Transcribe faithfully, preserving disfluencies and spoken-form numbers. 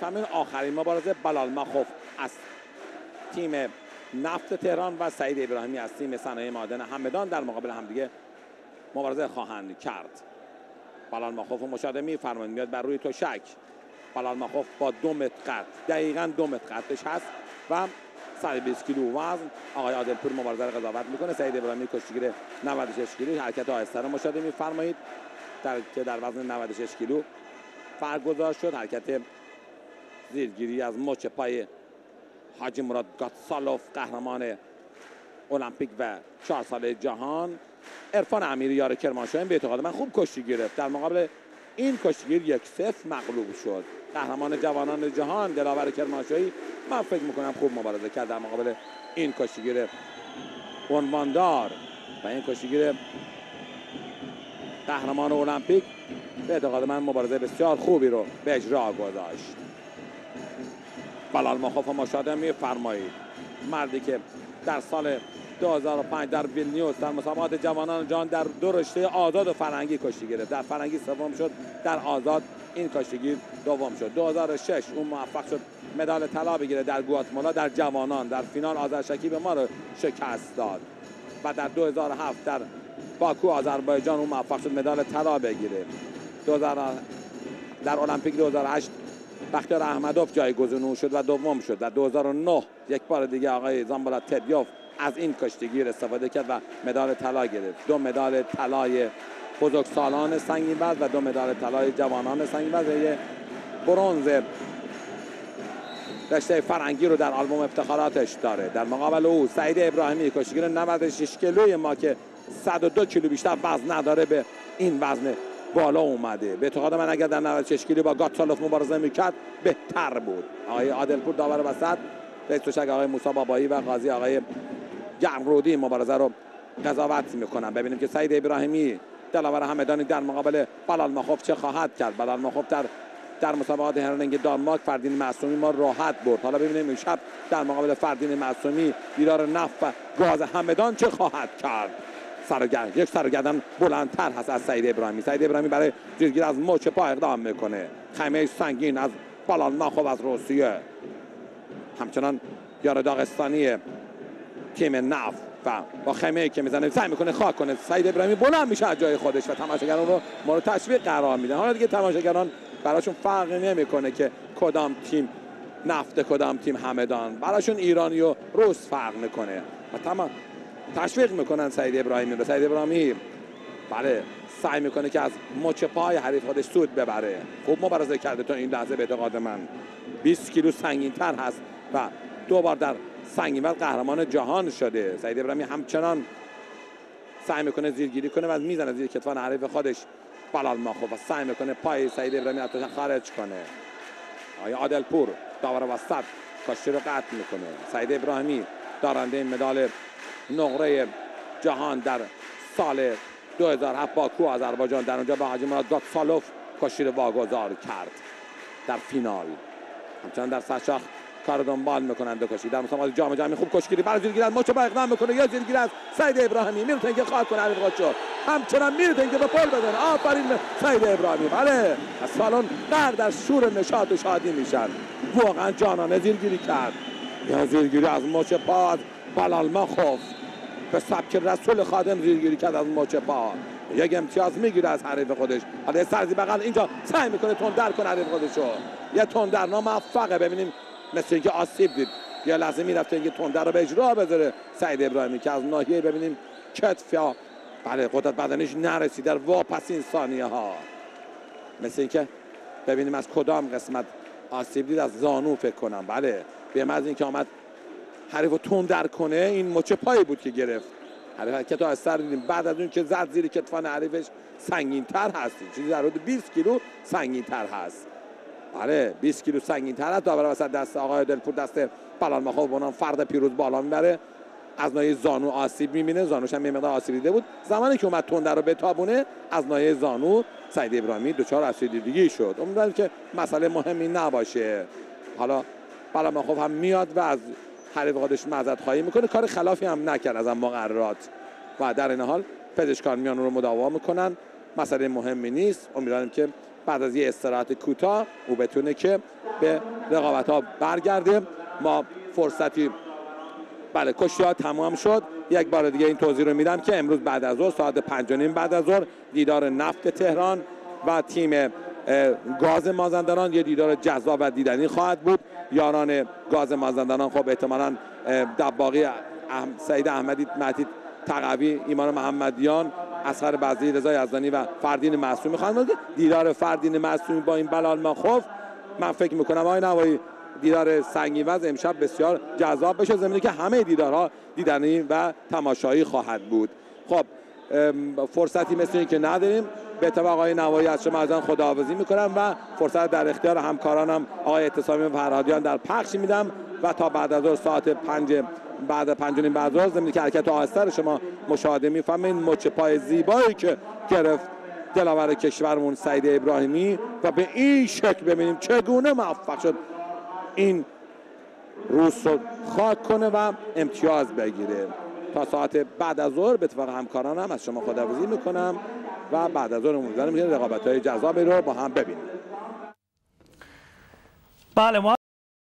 کامل آخرین مبارزه بلال مخوف از تیم نفت تهران و سعید ابراهیمی از تیم صنایع معدن همدان در مقابل همدیگه مبارزه خواهند کرد. بلال مخوف مشاهده می‌فرمایید میاد بر روی تشک. بلال مخوف با دو متر قد، دقیقاً دو متر قدش هست و صد و بیست کیلو وزن. آقای عادلپور مبارزه رو قضاوت میکنه. سعید ابراهیمی کشتیگیر نود و شش کیلو، حرکت آهسته رو مشاهده می‌فرمایید در که در وزن نود و شش کیلو فرق گذاشت شد. حرکت زیرگیری از مچ پای حاجی مراد گاتسالوف قهرمان المپیک و چهار ساله جهان. عرفان امیری یار کرمانشاهی به اعتقاد من خوب کشتی گرفت. در مقابل این کشتیگیر یک صفر مغلوب شد. قهرمان جوانان جهان دلاور کرمانشاهی من فکر میکنم خوب مبارزه کرد در مقابل این کشتیگیر عنواندار و این کشتیگیر قهرمان المپیک. به اعتقاد من مبارزه بسیار خوبی رو به اجرا گذاشت. بلال مخوف مشاهده می‌فرمایید مردی که در سال دو هزار و پنج در ویلنیوس در مسابقات جوانان جهان در دو رشته آزاد و فرنگی کشتی گرفت. در فرنگی سوم شد، در آزاد این کشتیگیر دوم شد. دو هزار و شش اون موفق شد مدال طلا بگیره در گواتمالا در جوانان. در فینال آذرشکیب ما رو شکست داد و در دو هزار و هفت در باکو آذربایجان اون موفق شد مدال طلا بگیره. دو هزار در المپیک دو هزار و هشت بختیار احمدوف جایگزین او شد و دوم شد. در دو هزار و نه یک بار دیگه آقای زامبالا تدیوف از این کشتیگیر استفاده کرد و مدال طلا گرفت. دو مدال طلای بزرگسالان سنگین وزن و دو مدال طلای جوانان سنگین وزن. برنز رشته فرنگی رو در آلبوم افتخاراتش داره. در مقابل او سعید ابراهیمی کشتیگیر نود و شش کیلوی ما که صد و دو کیلو بیشتر وزن نداره به این وزن بالا اومده. به اعتقاد من اگر در نود و شش کیلو با گاتسالوف مبارزه میکرد بهتر بود. آقای عادلپور داور وسط، رئیس تشک آقای موسی بابایی و قاضی آقای گرمرودی مبارزه رو قضاوت میکنن. ببینیم که سعید ابراهیمی دلاور همدانی در مقابل بلال مخوف چه خواهد کرد. بلال مخوف در در مسابقات هرنینگ دانمارک فردین معصومی ما راحت برد. حالا ببینیم امشب در مقابل فردین معصومی دیدار نفت و گاز همدان چه خواهد کرد. سرگرد یک سرگردن بلندتر هست از سعید ابراهیمی. سعید ابراهیمی برای جلوگیری از مچ پا اقدام میکنه. خیمه سنگین از بلال مخوف از روسیه، همچنان یار داغستانی تیم نفت و با خیمه که میزنه سعی میکنه خاک کنه. سعید ابراهیمی بلند میشه از جای خودش و تماشاگران رو مورد تشویق قرار میدن. حالا دیگه تماشاگران براشون فرقی نمیکنه که کدام تیم نفت کدام تیم همدان، براشون ایرانی و روس فرق میکنه و تمام تشویق میکنن سعید ابراهیمی رو. سعید ابراهیمی بله سعی میکنه که از مچ پای حریف خودش سود ببره. خوب مبارزه کرده تا این لحظه به اعتقاد من. بیست کیلو سنگین تر هست و دو بار در سنگین وزن قهرمان جهان شده. سعید ابراهیمی همچنان سعی میکنه زیرگیری کنه و میزنه زیر کتفان حریف خودش بلال مخوف و سعی میکنه پای سعید ابراهیمی از توش خارج کنه. آقای عادلپور داور وسط کشتی رو قطع میکنه. سعید ابراهیمی دارنده مدال نقره جهان در سال دو هزار و هفت باکو آذربایجان در اونجا با حاجی مراد گاتسالوف کشتی رو واگذار کرد در فینال. همچنان در سرشاخ کار دنبال میکنند دو کشتی. در مسابقات جام جهانی خوب کشتیگیری برای زیرگیری از مچ پا اقدام میکنه. یا زیرگیری از سعید ابراهیمی میره اینکه خواهد کنه حریف خودشو، همچنان میره اینکه به پل بزنه. آفرین سعید ابراهیمی. بله از سالن غرق در شور نشاط و شادی میشن. واقعا جانانه زیرگیری کرد. یا زیرگیری از مچ پا بلال مخوف به سبک رسول خادم زیرگیری کرد از مچ پا. یک امتیاز میگیره از حریف خودش. حالا سرزی بغل اینجا سعی میکنه تندر کنه حریف خودشو. یه تندر ناموفقه. ببینیم مثل اینکه آسیب دید. یه لحظه میرفته اینکه تندر رو به اجرا بذاره سعید ابراهیمی که از ناحیه ببینیم کتف یا بله قدرت بدنش نرسید در واپسین ثانیه ها. مثل اینکه ببینیم از کدام قسمت آسیب دید. از زانو فکر کنم. بله به محض اینکه آمد حریفو تندر کنه این مچ پایی بود که گرفت. حرکت ها از سر دیدیم. بعد از اون که زد زیر کتفان حریفش سنگین تر هست. چیزی در حدود بیست کیلو سنگین تر هست. بله بیست کیلو سنگین تر هست. داور وسط دست آقای دلپور دست بلال مخوف بونان فرد پیروز بالا میبره. از ناحیه زانو آسیب میبینه. زانوش هم یه مقدار آسیب دیده بود. زمانی که اومد تندر رو بتابونه از ناحیه زانو سعید ابراهیمی دچار آسیب دیدگی شد. امیدوارم که مسئله مهمی نباشه. حالا بلال مخوف هم میاد و از حریف خودش معذرت خواهی میکنه. کار خلافی هم نکرد از مقررات و در این حال پزشکان میان رو مداوا میکنن. مسئله مهمی نیست. امیدوارم که بعد از یه استراحت کوتاه او بتونه که به رقابت ها برگرده. ما فرصتی بله کشتی ها تمام شد. یک بار دیگه این توضیح رو میدم که امروز بعد از ظهر ساعت پنج و نیم بعد از ظهر دیدار نفت تهران و تیم گاز مازندران یه دیدار جذاب و دیدنی خواهد بود. یاران گاز مازندران خب احتمالاً دباغی سعید احمدی، مهدی تقوی، ایمان محمدیان، اصغر بزری، رضا یزدانی و فردین معصومی خواهند بود. دیدار فردین معصومی با این بلال ماخوف من فکر میکنم آقای نوایی دیدار سنگین وزن امشب بسیار جذاب بشه، زمینی که همه دیدارها دیدنی و تماشایی خواهد بود. خب فرصتی مثل این که نداریم. به اتفاق آقای نوایی از شما ازن خداحافظی میکنم و فرصت در اختیار همکارانم آقای اعتصامی و فرهادیان در پخش میدم و تا بعد از ساعت پنج بعد پنج و نیم بعد از زمینی که حرکت آهسته شما مشاهده میفهمین. مچ پای زیبایی که گرفت دلاور کشورمون سعید ابراهیمی و به این شکل ببینیم چگونه موفق شد این روز رو خاک کنه و امتیاز بگیره. تا ساعت بعد از ظهر به اتفاق همکارانم از شما خداحافظی میکنم و بعد از ظهر امیدوارم که رقابت‌های جذابی رو با هم ببینیم. بله ما